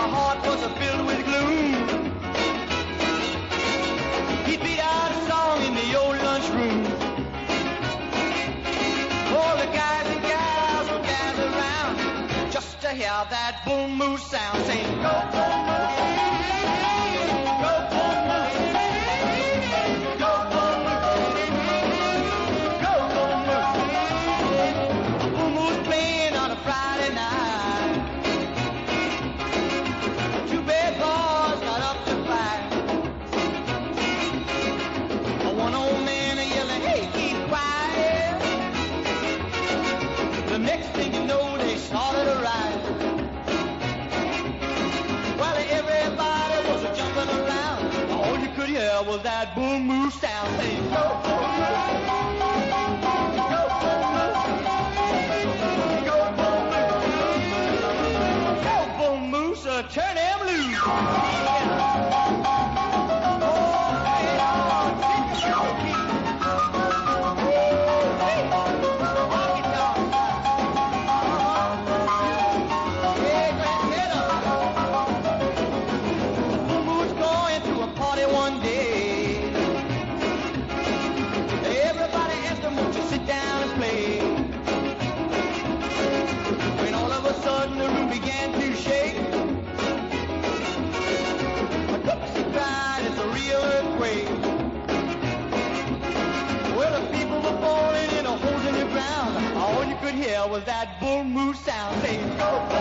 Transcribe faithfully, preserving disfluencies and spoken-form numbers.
my heart was filled with gloom. He beat out a song in the old lunchroom. All the guys and gals would gather around just to hear that boom moose sound, saying, go boom moose, go boom moose, go boom moose, go boom moose. Boom moose playing on a Friday night. Two bad boys got up to fight. One old man yelling, hey, keep quiet. The next thing you know, they started a riot. Well, everybody was jumping around. All you could hear was that boom moose sound, saying, go boom moose, go boom moose, go boom moose, go boom moose, uh, turn them loose. Yeah. One day, everybody asked him, won't you sit down and play? When all of a sudden the room began to shake, a Dixie cried, it's a real earthquake. Well, the people were falling in a holes in the ground. All you could hear was that bull moose sound saying, go.